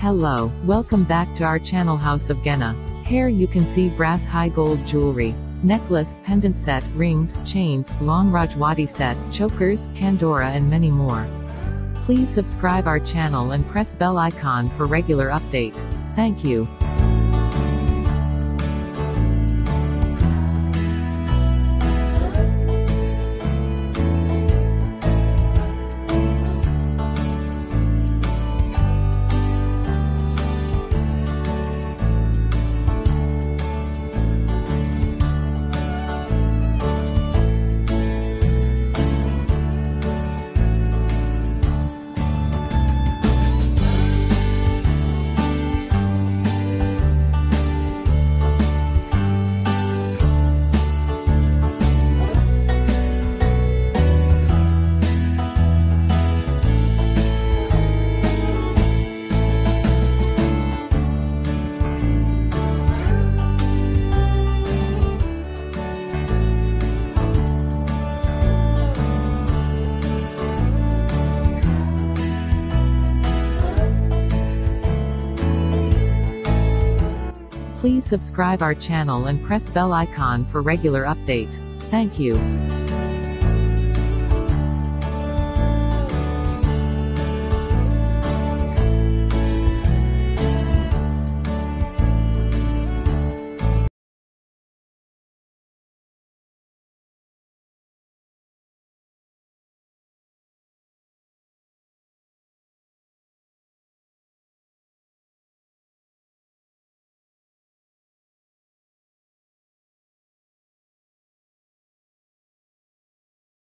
Hello, welcome back to our channel House of Gehna. Here you can see brass high gold jewelry, necklace, pendant set, rings, chains, long Rajwati set, chokers, kandora and many more. Please subscribe our channel and press bell icon for regular update. Thank you. Please subscribe our channel and press bell icon for regular update. Thank you.